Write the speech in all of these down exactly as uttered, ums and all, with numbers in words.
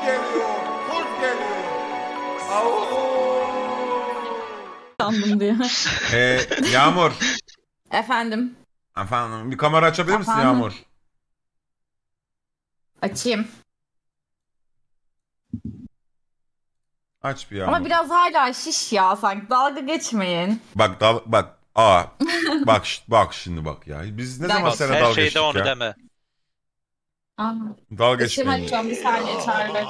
geliyor, kurt geliyor. Au. Sandım diye. Ee, Yağmur. Efendim. Efendim bir kamera açabilir misin Efendim? Yağmur? Açayım. Aç bir Yağmur. Ama biraz hala şiş ya sanki. Dalga geçmeyin. Bak dal bak. Aa. bak bak şimdi bak ya. Biz ne Bak, zaman bak, seninle Her dalga şeyde geçtik onu ya? deme. Aa, Dalga ışığımı geçmeyin. açıyorum bir saniye Çağrı.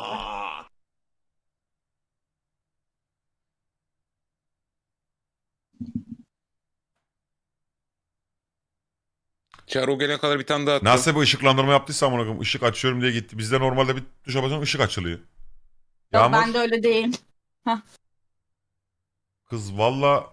Çağrı o gelene kadar bir tane daha attım. Nasıl bir ışıklandırma yaptıysa amına koyayım, ışık açıyorum diye gitti. Bizde normalde bir tuşa basıyorsun ışık açılıyor. Yok Yağmur. ben de öyle değil. Kız valla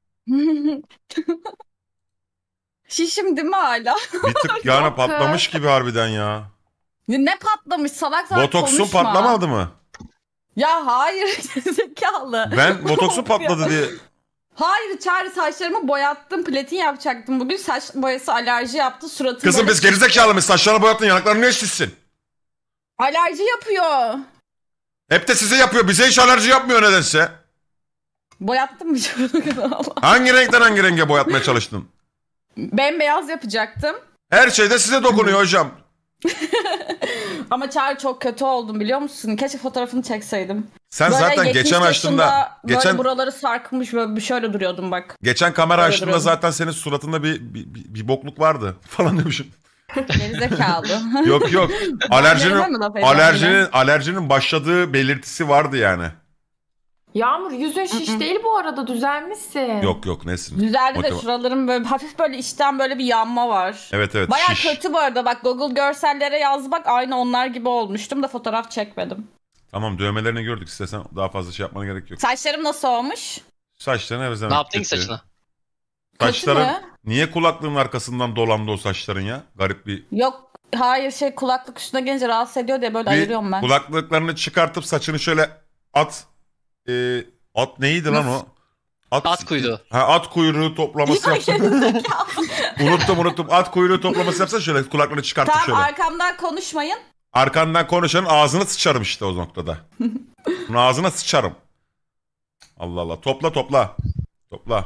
Şişim değil mi hala? bir tık yani Yok patlamış gibi harbiden ya. Ne patlamış salak salak Botoksun konuşma. patlamadı mı? Ya hayır zekalı. Ben botoksun patladı diye. Hayır Çağrı saçlarımı boyattım. Platin yapacaktım bugün. Saç boyası alerji yaptı. Suratım Kızım böyle- biz gerizekalı mıyız? Saçlarını boyattın, yanaklarını ne şişsin? Alerji yapıyor. Hep de size yapıyor. Bize hiç alerji yapmıyor nedense. Boyattım mı? Hangi renkten hangi renge boyatmaya çalıştın? Bembeyaz yapacaktım. Her şeyde size dokunuyor hocam. Ama Çağrı çok kötü oldum biliyor musun? Keşke fotoğrafını çekseydim. Sen Böyle zaten yetmiş geçen açtığında yaşında böyle geçen buraları sarkmış böyle şöyle duruyordum bak. geçen kamera Böyle açtığında duruyordum. zaten senin suratında bir bir, bir, bir bokluk vardı falan demişim. Gerizekalı. Yok yok. Benlerine mi Alerjinin laf ediyorsun alerjinin yine? alerjinin başladığı belirtisi vardı yani. Yağmur yüzün şiş değil bu arada, düzelmişsin. Yok yok nesin? Düzeldi de Motiva- şuralarım böyle hafif böyle içten böyle bir yanma var. Evet evet Baya şiş. kötü bu arada bak Google görsellere yaz bak aynı onlar gibi olmuştum da fotoğraf çekmedim. Tamam dövmelerini gördük, istesen daha fazla şey yapmana gerek yok. Saçlarım nasıl olmuş? Saçlarını her zaman Ne yaptın ki kötü. saçına? Saçların Kötü mü? niye kulaklığın arkasından dolandı o saçların ya? Garip bir. Yok hayır şey kulaklık üstüne gelince rahatsız ediyor diye böyle Bir ayırıyorum ben. kulaklıklarını çıkartıp saçını şöyle at. E, at neydi lan Nasıl? o? At, At kuyruğu. Ha, at kuyruğu toplaması yapsın. unuttum unuttum. At kuyruğu toplaması yapsan şöyle kulaklarını çıkartıp Tamam şöyle. arkamdan konuşmayın. Arkandan konuşanın ağzına sıçarım işte o noktada. Bunun ağzına sıçarım. Allah Allah. Topla topla. Topla.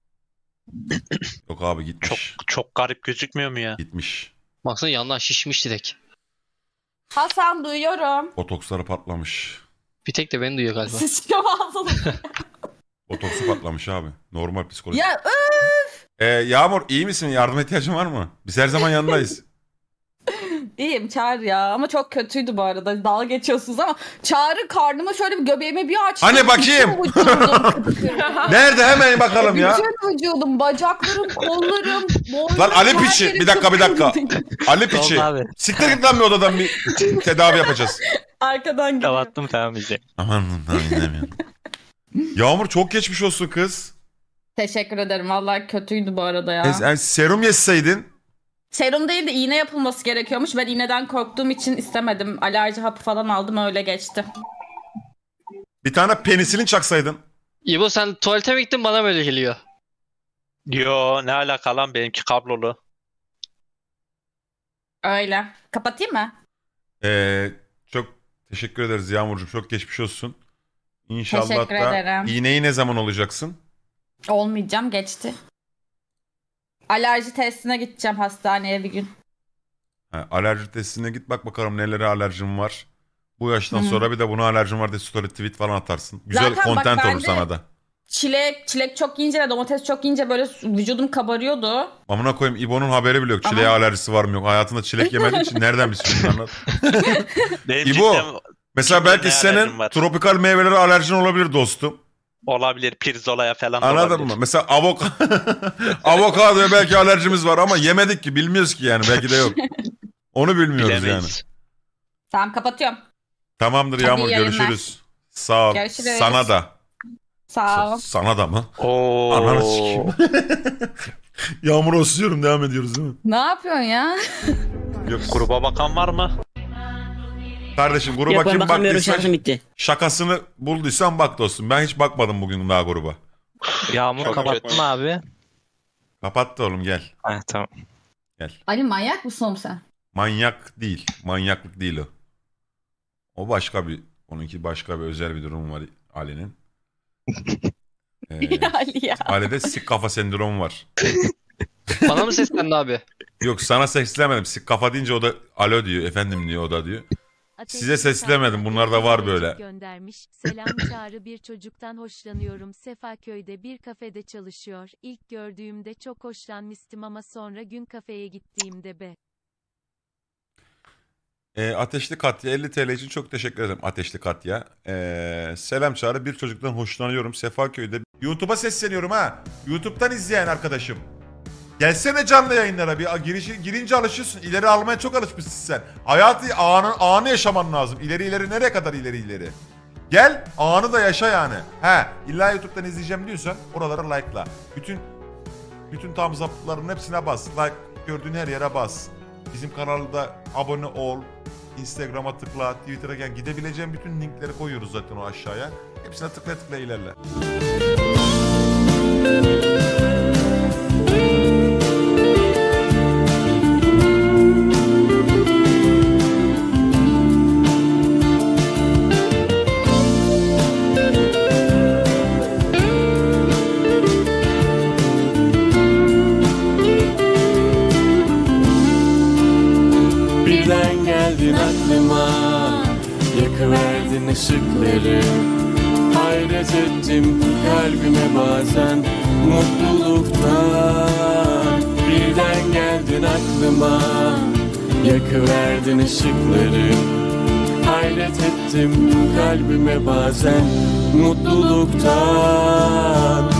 Yok abi gitmiş. Çok çok garip gözükmüyor mu ya? Gitmiş. Baksana yandan şişmiş direkt. Hasan duyuyorum. Botoksları patlamış. Bir tek de beni duyuyor galiba. Sıçıyor ağzını. Botoksu patlamış abi. Normal psikoloji. Ya öf. Ee, Yağmur iyi misin? Yardıma ihtiyacın var mı? Biz her zaman yanındayız. İyiyim Çağrı ya ama çok kötüydü bu arada dalga geçiyorsunuz ama Çağrı karnıma şöyle bir göbeğimi bir açtı. Hani bakayım? Bütün vücudum kıpkırmızı. Nerede? Hemen bakalım ya. Bütün vücudum, bacaklarım, kollarım, boynum. Lan Ali her Piçi. yerim Bir dakika bir dakika. kıpkırmızı. Ali Piçi. Oldu abi. Siktir git lan bir odadan bir tedavi yapacağız. Arkadan geliyor. Kapattım tamam bizi. Aman tamam dinlemiyorum. Yağmur çok geçmiş olsun kız. Teşekkür ederim. Vallahi kötüydü bu arada ya. E, yani serum yeseydin. Serum değil de iğne yapılması gerekiyormuş. Ben iğneden korktuğum için istemedim. Alerji hapı falan aldım öyle geçti. Bir tane penisilin çaksaydın. İbo sen tuvalete mi gittin, bana mı öyle geliyor? Yo ne alaka lan, benimki kablolu. Öyle. Kapatayım mı? Ee, çok teşekkür ederiz Yağmurcuğum. Çok geçmiş olsun. İnşallah Teşekkür da ederim. iğneyi ne zaman olacaksın? Olmayacağım geçti. Alerji testine gideceğim hastaneye bir gün. Ha, alerji testine git bak bakalım nelere alerjin var. Bu yaştan Hı. sonra bir de buna alerjin var diye story tweet falan atarsın. Güzel Zaten bak content olur bende- sana da. Çilek, çilek çok yiyince ve domates çok yiyince böyle vücudum kabarıyordu. Amına koyayım İbo'nun haberi bile yok. Ama- Çileğe alerjisi var mı yok. Hayatında çilek yemediği için nereden bilsin bunları? Benim İbo, cidden Mesela Çileğe belki ne senin alerjin var? tropikal meyvelere alerjin olabilir dostum. olabilir, pirzolaya falan da Anladın olabilir. mı? Mesela avok avokadoya belki alerjimiz var ama yemedik ki, bilmiyoruz ki yani, belki de yok. Onu bilmiyoruz yani. Bilemeyiz. Tamam kapatıyorum. Tamamdır Hadi Yağmur, iyi yayınlar. görüşürüz. Sağ ol. Görüşürüz. Sana da. Sağ ol. Sa- sana da mı? Oo. Ananı sikeyim. Yağmur'u osuyorum, devam ediyoruz değil mi? Ne yapıyorsun ya? Yok. Gruba bakan var mı? Kardeşim gruba Yok ben kim bakamıyorum, baktıysa şarjım bitti. şakasını bulduysan bak dostum. Ben hiç bakmadım bugün daha gruba. Yağmur Çok kapattın kötü. mı abi? Kapattı oğlum, gel. Ha tamam. Ali manyak mısın oğlum sen? Manyak değil. Manyaklık değil o. O başka bir, onunki başka bir özel bir durum var Ali'nin. Ee, Ya Ali ya. Ali'de sik kafa sendromu var. Bana mı seslendi abi? Yok sana seslemedim. Sik kafa deyince o da alo diyor. Efendim diyor o da diyor. Size seslemedim. Bunlarda var böyle. Göndermiş. Selam Çağrı, bir çocuktan hoşlanıyorum. Sefaköy'de bir kafede çalışıyor. İlk gördüğümde çok hoşlanmıştım ama sonra gün kafeye gittiğimde be. E, Ateşli Katya elli T L için çok teşekkür ederim Ateşli Katya. E, selam Çağrı, bir çocuktan hoşlanıyorum. Sefaköy'de. YouTube'a sesleniyorum ha. YouTube'dan izleyen arkadaşım. Gelsene canlı yayınlara bir girişi, girince alışıyorsun. İleri almaya çok alışmışsın sen. Hayatı anı, anı yaşaman lazım. İleri ileri nereye kadar ileri ileri. Gel anı da yaşa yani. He illa YouTube'dan izleyeceğim diyorsan oralara like'la. Bütün bütün thumbs up'ların hepsine bas. Like gördüğün her yere bas. Bizim kanalda abone ol. Instagram'a tıkla, Twitter'a gel. Gidebileceğin bütün linkleri koyuyoruz zaten o aşağıya. Hepsine tıkla tıkla ilerle. Birden geldin aklıma, yakıverdin ışıkları. Hayret ettim kalbime bazen mutluluktan. Birden geldin aklıma, yakıverdin ışıkları. Hayret ettim kalbime bazen mutluluktan.